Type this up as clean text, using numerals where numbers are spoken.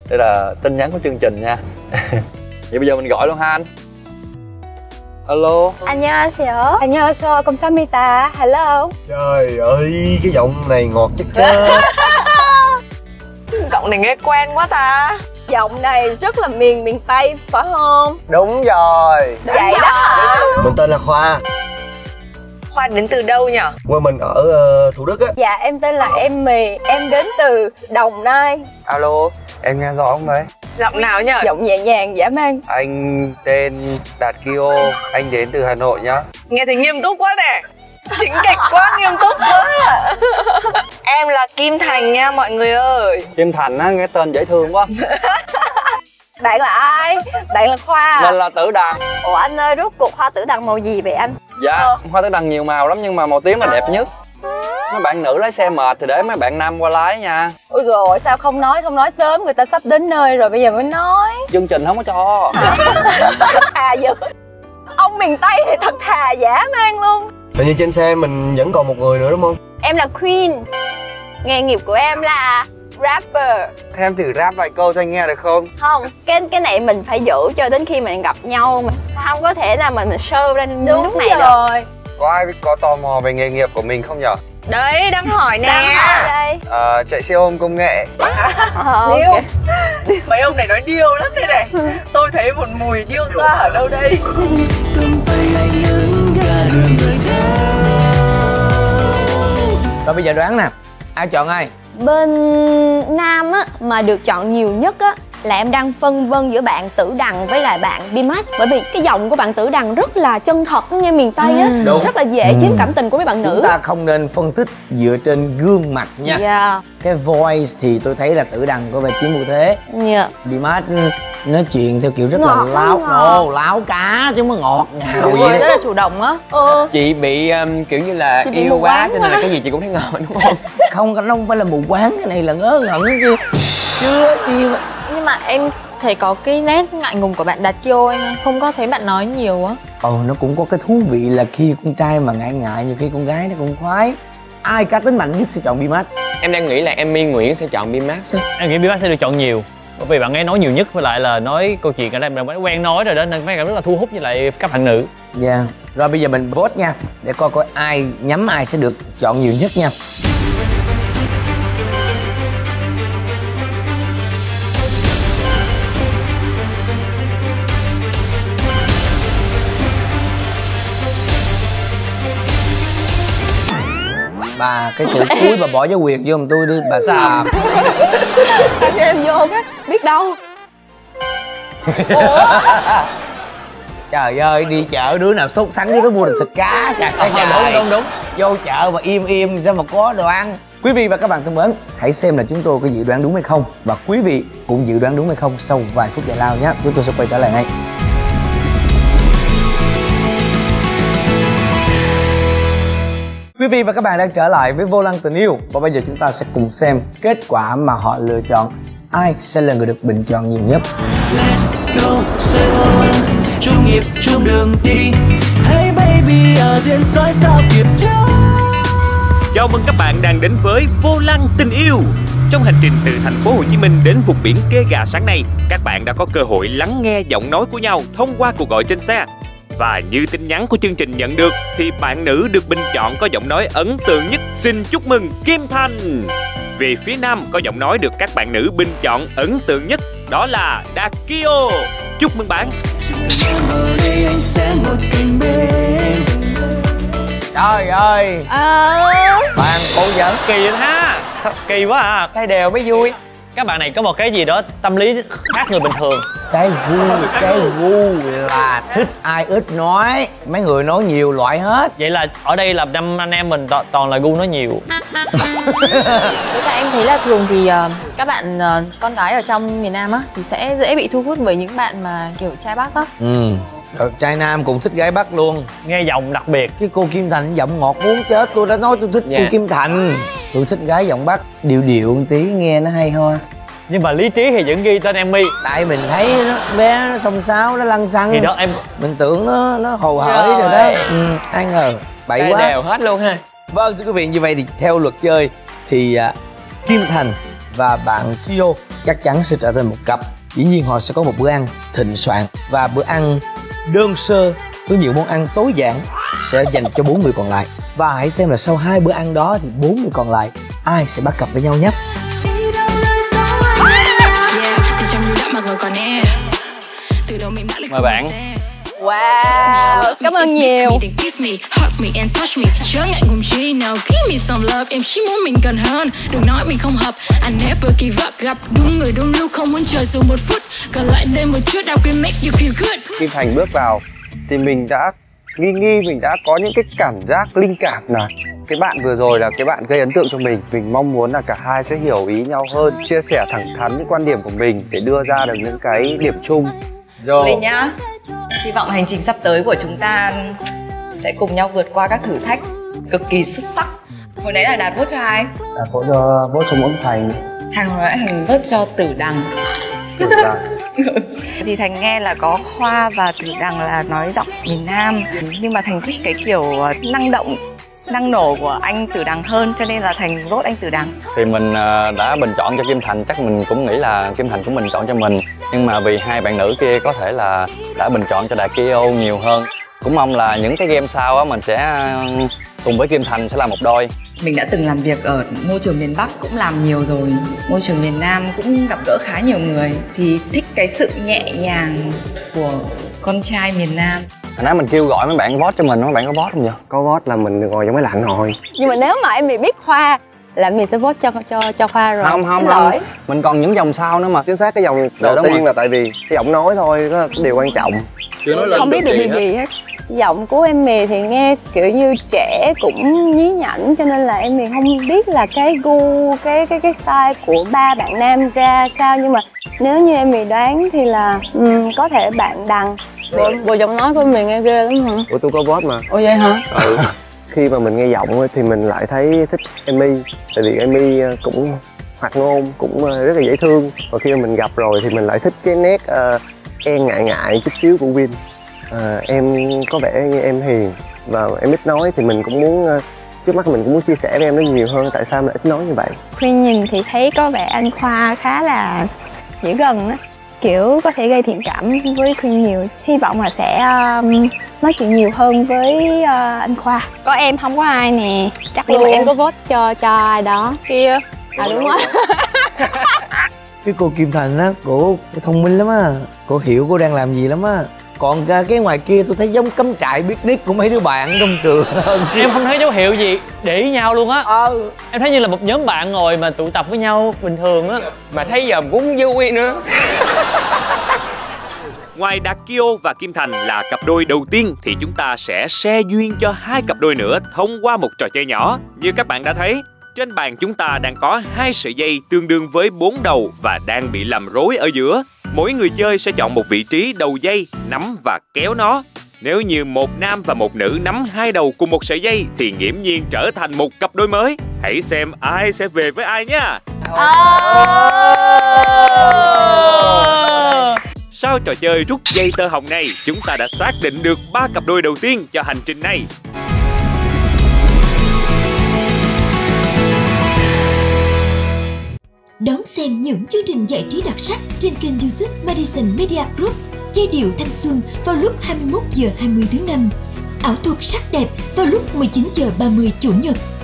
Đây là tin nhắn của chương trình nha. Vậy bây giờ mình gọi luôn ha anh. Alo. 안녕하세요. 안녕하세요. 감사합니다. Hello. Trời ơi, cái giọng này ngọt chất chết. Giọng này nghe quen quá ta. Giọng này rất là miền Tây phải không? Đúng rồi. Vậy đó hả? Mình tên là Khoa. Khoa đến từ đâu nhỉ? Quê mình ở Thủ Đức á. Dạ em tên là Em Mì. Em đến từ Đồng Nai. Alo, em nghe rõ không đấy? Giọng nào nhỉ? Giọng nhẹ nhàng dã man. Anh tên Đạt Kio, anh đến từ Hà Nội nhá. Nghe thấy nghiêm túc quá nè. Chính kịch quá, nghiêm túc quá. Em là Kim Thành nha mọi người ơi. Kim Thành á, nghe tên dễ thương quá. Bạn là ai? Bạn là Khoa. Mình là Tử Đằng. Ủa anh ơi, rốt cuộc hoa tử đằng màu gì vậy anh? Dạ, hoa tử đằng nhiều màu lắm nhưng mà màu tím là đẹp nhất. Mấy bạn nữ lái xe mệt thì để mấy bạn nam qua lái nha. Ôi rồi sao không nói sớm, người ta sắp đến nơi rồi bây giờ mới nói. Chương trình không có cho. Thật thà dữ. Ông miền Tây thì thật thà dã man luôn. Hình như trên xe mình vẫn còn một người nữa đúng không? Em là Queen. Nghề nghiệp của em là rapper. Thế em thử rap vài câu cho anh nghe được không? Không, cái này mình phải giữ cho đến khi mình gặp nhau mà. Không có thể nào mà mình show ra lúc này rồi. được. Có ai có tò mò về nghề nghiệp của mình không nhở? Đấy, đang hỏi nè. Đây. Chạy xe ôm công nghệ. Điêu. Mấy ông này nói điêu lắm đây này. Tôi thấy một mùi điêu ra ở đâu đây. Rồi bây giờ đoán nè, ai chọn ai? Bên nam á mà được chọn nhiều nhất á là em đang phân vân giữa bạn Tử Đằng với lại bạn Bimax. Bởi vì cái giọng của bạn Tử Đằng rất là chân thật, nghe miền Tây á, rất là dễ chiếm cảm tình của mấy bạn nữ. Chúng ta không nên phân tích dựa trên gương mặt nha. Dạ. Cái voice thì tôi thấy là Tử Đằng có vẻ chiếm ưu thế. Dạ. Bimax nói chuyện theo kiểu rất ngọt là láo. ngọt. Láo cá chứ không có ngọt ngào Đúng vậy rồi, đấy. rất là chủ động á. Chị bị kiểu như là Chị bị yêu mù quá quáng cho nên là quá. cái gì chị cũng thấy ngon đúng không? Không, nó không phải là mù quáng, cái này là ngớ ngẩn chứ. Chưa gì mà. Nhưng mà em thấy có cái nét ngại ngùng của bạn Đạt Kio, em không có thấy bạn nói nhiều á. Nó cũng có cái thú vị là khi con trai mà ngại ngại, nhiều khi con gái nó cũng khoái. Ai cá tính mạnh nhất sẽ chọn Bimax? Em đang nghĩ là Emmy Nguyễn sẽ chọn Bimax. Em nghĩ Bimax sẽ được chọn nhiều bởi vì bạn ấy nói nhiều nhất, với lại là nói câu chuyện ở đây bạn ấy quen nói rồi đó nên mấy bạn rất là thu hút với lại các bạn nữ. Dạ. Rồi bây giờ mình vote nha, để coi ai nhắm ai sẽ được chọn nhiều nhất nha. Bà cái chữ cuối bà bỏ dấu quyệt vô giùm tôi đi bà xàm. Cho em vô cái biết đâu. Trời ơi, đi chợ đứa nào sốt sắng đứa mua được thịt cá. Trời ơi, đúng. Vô chợ mà im sao mà có đồ ăn. Quý vị và các bạn thân mến, hãy xem là chúng tôi có dự đoán đúng hay không. Và quý vị cũng dự đoán đúng hay không sau vài phút giải lao nhé. Chúng tôi sẽ quay trở lại ngay. Quý vị và các bạn đang trở lại với Vô Lăng Tình Yêu. Và bây giờ chúng ta sẽ cùng xem kết quả mà họ lựa chọn. Ai sẽ là người được bình chọn nhiều nhất? Let's go, xoay vô lăng, chung nhịp chung đường đi. Hey baby, ở duyên cõi sao kịp nhau. Chào mừng các bạn đang đến với Vô Lăng Tình Yêu. Trong hành trình từ thành phố Hồ Chí Minh đến vùng biển Kê Gà sáng nay, các bạn đã có cơ hội lắng nghe giọng nói của nhau thông qua cuộc gọi trên xe. Và như tin nhắn của chương trình nhận được thì bạn nữ được bình chọn có giọng nói ấn tượng nhất. Xin chúc mừng Kim Thành. Về phía nam có giọng nói được các bạn nữ bình chọn ấn tượng nhất, đó là Đạt Kio. Chúc mừng bạn. Trời ơi, bạn cô giỡn Kỳ vậy ha. Sao kỳ quá à. Thay đều mới vui. Các bạn này có một cái gì đó tâm lý khác người bình thường. cái gu là thích ai ít nói. Mấy người nói nhiều loại hết. Vậy là ở đây là năm anh em mình toàn là gu nói nhiều. Với cả em thấy là thường thì các bạn con gái ở trong miền Nam á thì sẽ dễ bị thu hút bởi những bạn mà kiểu trai Bắc á. Rồi, trai Nam cũng thích gái Bắc luôn. Nghe giọng đặc biệt. Cái cô Kim Thành giọng ngọt muốn chết. Tôi đã nói tôi thích cô Kim Thành. Tôi thích gái giọng Bắc điệu điệu một tí nghe nó hay ho. Nhưng mà lý trí thì vẫn ghi tên Emmy. Tại mình thấy nó bé, nó xông xáo, nó lăng xăng. Thì đó em mình tưởng nó hồ hởi rồi đó. Ai ngờ bậy quá. Đều hết luôn ha. Vâng thưa quý vị, như vậy thì theo luật chơi thì Kim Thành và bạn Kyo chắc chắn sẽ trở thành một cặp. Dĩ nhiên họ sẽ có một bữa ăn thịnh soạn và bữa ăn đơn sơ với nhiều món ăn tối giản sẽ dành cho 4 người còn lại. Và hãy xem là sau 2 bữa ăn đó thì 4 người còn lại ai sẽ bắt cặp với nhau nhé. Mời bạn. Wow, cảm ơn nhiều. Chớ ngại ngùng chi nào, give me some love. Em chỉ muốn mình gần hơn, đừng nói mình không hợp. I never give up, gặp đúng người đúng lúc, không muốn chờ dù một phút. Gần lại đây một chút, I will make you feel good. Kim Thành bước vào thì mình đã nghi mình đã có những cái cảm giác linh cảm là cái bạn vừa rồi là cái bạn gây ấn tượng cho mình. Mình mong muốn là cả hai sẽ hiểu ý nhau hơn, chia sẻ thẳng thắn những quan điểm của mình để đưa ra được những cái điểm chung. Linh nhá, hy vọng hành trình sắp tới của chúng ta sẽ cùng nhau vượt qua các thử thách cực kỳ xuất sắc. Hồi nãy là Đạt vote cho ai? Đạt vote cho mỗi Thành. Thằng hồi nãy Thành vote cho Tử Đằng. Thì Thành nghe là có Khoa và Tử Đằng là nói giọng miền Nam, nhưng mà Thành thích cái kiểu năng động, năng nổ của anh Tử Đằng hơn, cho nên là Thành vote anh Tử Đằng. Thì mình đã bình chọn cho Kim Thành, chắc mình cũng nghĩ là Kim Thành cũng bình chọn cho mình. Nhưng mà vì hai bạn nữ kia có thể là đã bình chọn cho Đạt Kyo nhiều hơn. Cũng mong là những cái game sau á mình sẽ cùng với Kim Thành sẽ là một đôi. Mình đã từng làm việc ở môi trường miền Bắc cũng làm nhiều rồi, môi trường miền Nam cũng gặp gỡ khá nhiều người, thì thích cái sự nhẹ nhàng của con trai miền Nam. Hồi nãy mình kêu gọi mấy bạn vote cho mình, mấy bạn có vote không vậy? Có vote là mình ngồi trong máy lạnh rồi. Nhưng mà nếu mà em biết Khoa là mình sẽ vote cho Khoa rồi. Không, mình còn những vòng sau nữa mà. Chính xác, cái vòng đầu tiên là tại vì cái giọng nói thôi, đó là điều quan trọng. Không biết được điều gì hết. Giọng của em Mì thì nghe kiểu như trẻ cũng nhí nhảnh, cho nên là em Mì không biết là cái gu, cái style của ba bạn nam ra sao. Nhưng mà nếu như em Mì đoán thì là có thể bạn Đằng. Bộ giọng nói của mình nghe ghê lắm hả? Ủa tôi có vote mà. Ủa vậy hả? Ừ. Khi mà mình nghe giọng thì mình lại thấy thích Amy. Tại vì Amy cũng hoạt ngôn, cũng rất là dễ thương. Và khi mà mình gặp rồi thì mình lại thích cái nét ngại chút xíu của Win. Em có vẻ như em hiền và em ít nói, thì mình cũng muốn trước mắt mình cũng muốn chia sẻ với em nó nhiều hơn tại sao mình ít nói như vậy. Khuyên nhìn thì thấy có vẻ anh Khoa khá là dễ gần á, kiểu có thể gây thiện cảm với Khuyên nhiều. Hy vọng là sẽ nói chuyện nhiều hơn với anh Khoa. Có em không có ai nè, chắc luôn em có vote cho ai đó kia. Đúng rồi. Cái cô Kim Thành á, cô thông minh lắm á, cô hiểu cô đang làm gì lắm á. Còn cái ngoài kia tôi thấy giống cắm trại picnic của mấy đứa bạn trong trường hơn. Em không thấy dấu hiệu gì để ý nhau luôn á. Em thấy như là một nhóm bạn ngồi mà tụ tập với nhau bình thường á. Mà thấy giờ cũng vui nữa. Ngoài Đạt Kyo và Kim Thành là cặp đôi đầu tiên thì chúng ta sẽ share duyên cho 2 cặp đôi nữa thông qua một trò chơi nhỏ. Như các bạn đã thấy, trên bàn chúng ta đang có 2 sợi dây tương đương với 4 đầu và đang bị làm rối ở giữa. Mỗi người chơi sẽ chọn một vị trí đầu dây, nắm và kéo nó. Nếu như một nam và một nữ nắm 2 đầu cùng một sợi dây thì nghiễm nhiên trở thành một cặp đôi mới. Hãy xem ai sẽ về với ai nha. Sau trò chơi rút dây tơ hồng này, chúng ta đã xác định được 3 cặp đôi đầu tiên cho hành trình này. Đón xem những chương trình giải trí đặc sắc trên kênh YouTube Madison Media Group. Giai điệu thanh xuân vào lúc 21 giờ 20 tháng 5. Ảo thuật sắc đẹp vào lúc 19 giờ 30 Chủ nhật.